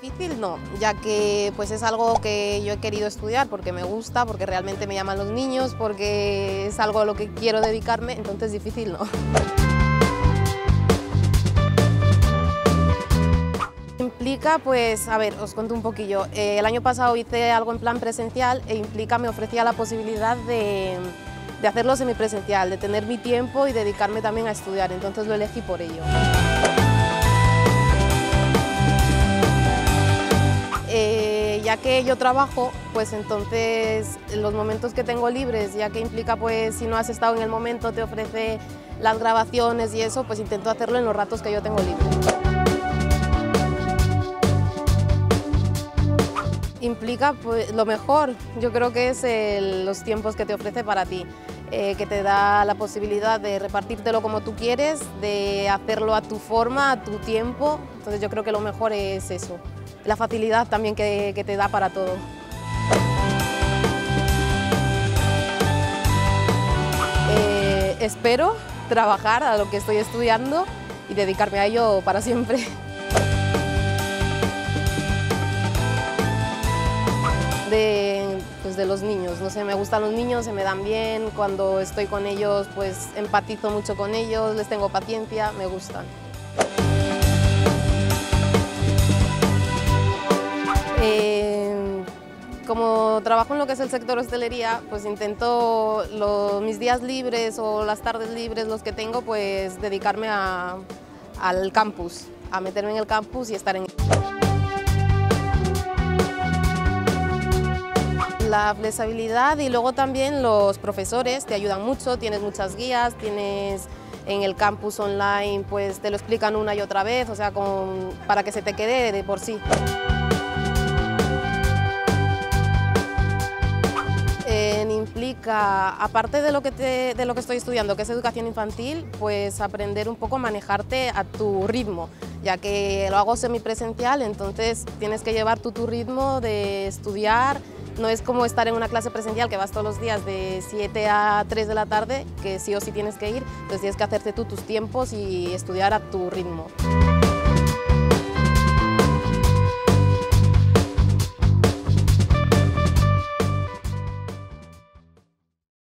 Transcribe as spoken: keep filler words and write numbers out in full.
Difícil no, ya que pues es algo que yo he querido estudiar porque me gusta, porque realmente me llaman los niños, porque es algo a lo que quiero dedicarme, entonces difícil no. Implica, pues, a ver, os cuento un poquillo. Eh, el año pasado hice algo en plan presencial e implica, me ofrecía la posibilidad de, de hacerlo semipresencial, de tener mi tiempo y dedicarme también a estudiar, entonces lo elegí por ello. Eh, ya que yo trabajo, pues entonces los momentos que tengo libres, ya que implica pues si no has estado en el momento te ofrece las grabaciones y eso, pues intento hacerlo en los ratos que yo tengo libres. Implica pues, lo mejor, yo creo que es el, los tiempos que te ofrece para ti, eh, que te da la posibilidad de repartírtelo como tú quieres, de hacerlo a tu forma, a tu tiempo, entonces yo creo que lo mejor es eso, la facilidad también que, que te da para todo. Eh, espero trabajar a lo que estoy estudiando y dedicarme a ello para siempre. De, pues de los niños, no sé, me gustan los niños, se me dan bien, cuando estoy con ellos pues empatizo mucho con ellos, les tengo paciencia, me gustan. Eh, como trabajo en lo que es el sector hostelería, pues intento lo, mis días libres o las tardes libres, los que tengo, pues dedicarme a, al campus, a meterme en el campus y estar en la flexibilidad y luego también los profesores te ayudan mucho, tienes muchas guías, tienes en el campus online, pues te lo explican una y otra vez, o sea, con, para que se te quede de por sí. Eh, implica, aparte de lo, que te, de lo que estoy estudiando, que es educación infantil, pues aprender un poco a manejarte a tu ritmo, ya que lo hago semipresencial, entonces tienes que llevar tú tu ritmo de estudiar. No es como estar en una clase presencial que vas todos los días de siete a tres de la tarde, que sí o sí tienes que ir, entonces tienes que hacerte tú tus tiempos y estudiar a tu ritmo.